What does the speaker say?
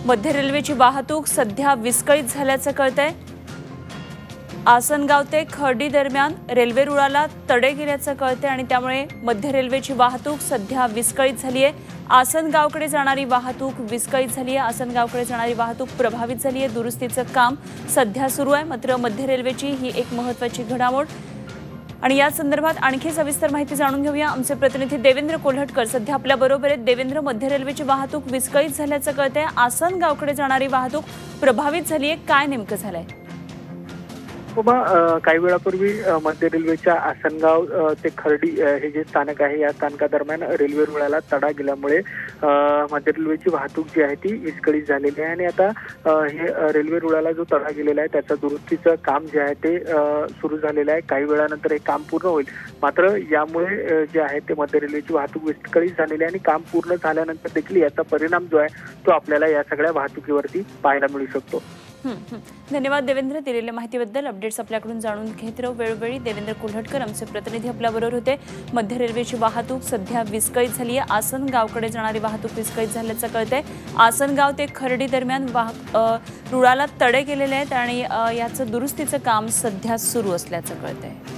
मध्य रेल्वेची वाहतूक सध्या विस्कळीत झाल्याचं कळतंय। आसनगाव ते खर्डी दरम्यान रेल्वे रुळाला तडे गेल्याचं कळतंय आणि त्यामुळे मध्य रेल्वेची वाहतूक सध्या विस्कळीत झाली आहे। आसनगावकडे जाणारी वाहतूक विस्कळीत झाली आहे। आसनगावकडे जाणारी वाहतूक प्रभावित झाली आहे। दुरुस्तीचं काम सध्या सुरू आहे। मात्र मध्य रेल्वेची ही एक महत्त्वाची घडामोड आणि या संदर्भात आणखी सविस्तर माहिती जाणून घेऊया। आमचे प्रतिनिधी देवेंद्र कोल्हटकर सध्या आपल्या बरोबर आहेत। देवेंद्र, मध्य रेल्वेची वाहतूक विस्कळीत झाल्याचं कळतंय। आसनगावकडे जाणारी वाहतूक प्रभावित झाली आहे। काय नेमकं झालंय? काही वेळापूर्वी मध्य रेल्वेच्या आसनगाव ते खर्डी हे जे स्थानक आहे या स्थानकादरम्यान रेल्वे रुळाला तडा गेल्यामुळे मध्य रेल्वेची वाहतूक जी आहे ती विस्कळीत झालेली आहे आणि आता हे रेल्वे रुळाला जो तडा गेलेला आहे त्याचं दुरुस्तीचं काम जे आहे ते सुरू झालेलं आहे। काही वेळानंतर हे काम पूर्ण होईल। मात्र यामुळे जे आहे ते मध्य रेल्वेची वाहतूक विस्कळीत झालेली आहे आणि काम पूर्ण झाल्यानंतर देखील याचा परिणाम जो आहे तो आपल्याला या सगळ्या वाहतुकीवरती पाहायला मिळू शकतो। धन्यवाद देवेंद्र, दिलेल्या माहितीबद्दल। अपडेट्स आपल्याकडून जाणून घेत राहू वेळोवेळी। देवेंद्र कोल्हटकर आमचे प्रतिनिधी आपल्याबरोबर होते। मध्य रेल्वेची वाहतूक सध्या विस्कळीत झाली आहे। आसनगावकडे जाणारी वाहतूक विस्कळीत झाल्याचं कळतंय। आसनगाव ते खर्डी दरम्यान रुळाला तडे गेलेले आहेत आणि याचं दुरुस्तीचं काम सध्या सुरू असल्याचं कळतंय।